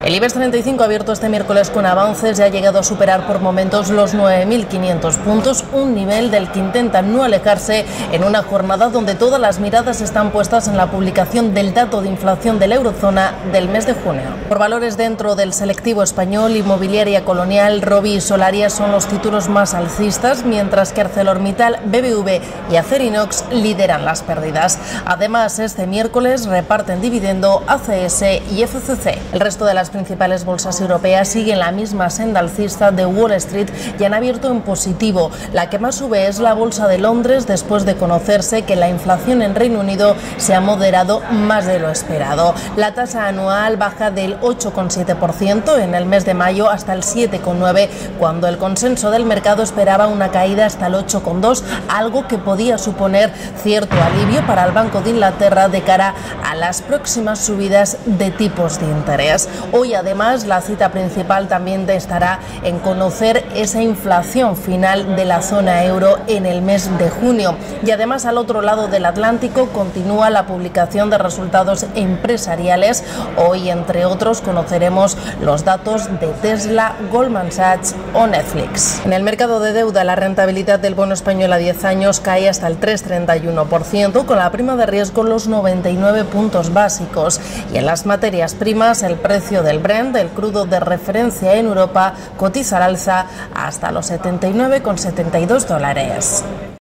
El IBEX 35 ha abierto este miércoles con avances y ha llegado a superar por momentos los 9.500 puntos, un nivel del que intenta no alejarse en una jornada donde todas las miradas están puestas en la publicación del dato de inflación de la eurozona del mes de junio. Por valores dentro del selectivo español, Inmobiliaria Colonial, Robi y Solaria son los títulos más alcistas, mientras que ArcelorMittal, BBV y Acerinox lideran las pérdidas. Además, este miércoles reparten dividendo ACS y FCC. El resto de las principales bolsas europeas siguen la misma senda alcista de Wall Street y han abierto en positivo. La que más sube es la bolsa de Londres, después de conocerse que la inflación en Reino Unido se ha moderado más de lo esperado. La tasa anual baja del 8,7% en el mes de mayo hasta el 7,9%, cuando el consenso del mercado esperaba una caída hasta el 8,2%, algo que podía suponer cierto alivio para el Banco de Inglaterra de cara a las próximas subidas de tipos de interés. Hoy, además, la cita principal también estará en conocer esa inflación final de la zona euro en el mes de junio. Y además, al otro lado del Atlántico, continúa la publicación de resultados empresariales. Hoy, entre otros, conoceremos los datos de Tesla, Goldman Sachs o Netflix. En el mercado de deuda, la rentabilidad del bono español a 10 años cae hasta el 3,31%, con la prima de riesgo los 99 puntos básicos. Y en las materias primas, el precio del Brent, el crudo de referencia en Europa, cotiza al alza hasta los $79,72.